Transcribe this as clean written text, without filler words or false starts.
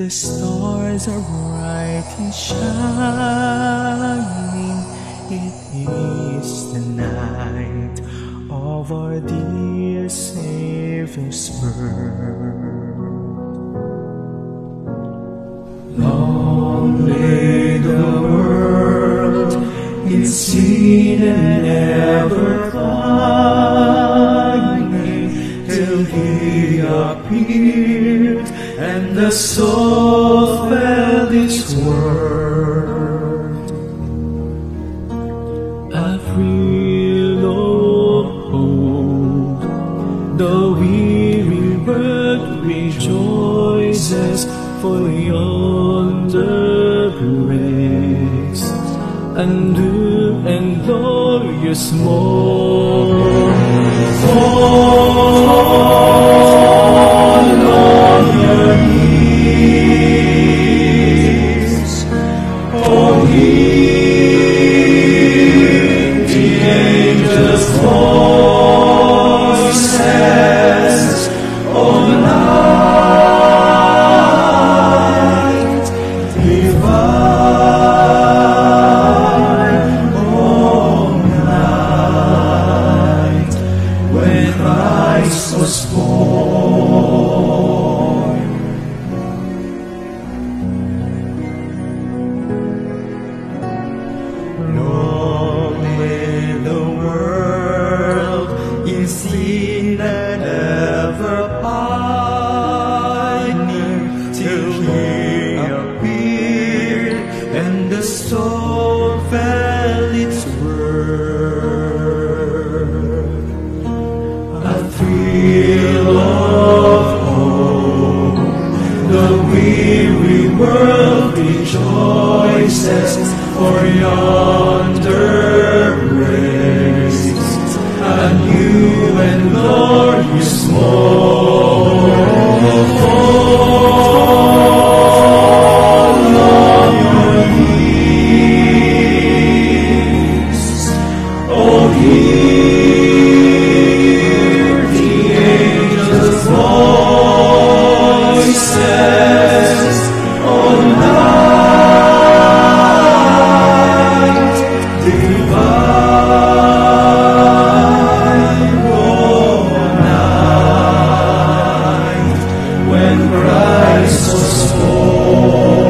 The stars are bright and shining. It is the night of our dear Savior's birth. Long lay the world in sin and ever climbing, till He appeared and the soul felt its worth. A thrill of hope, the weary world rejoices, for yonder breaks a new and glorious morn. Fall on your knees, oh, hear the angels' voices, oh, night divine, oh, night when Christ was born. Long lay the world in sin and ever pining, till He appeared and the soul felt its worth. A thrill of hope, the weary world rejoices, for yonder breaks a new and glorious morn. Fall on your knees, oh, hear the angels' voices, oh, night divine, oh, night when Christ was born.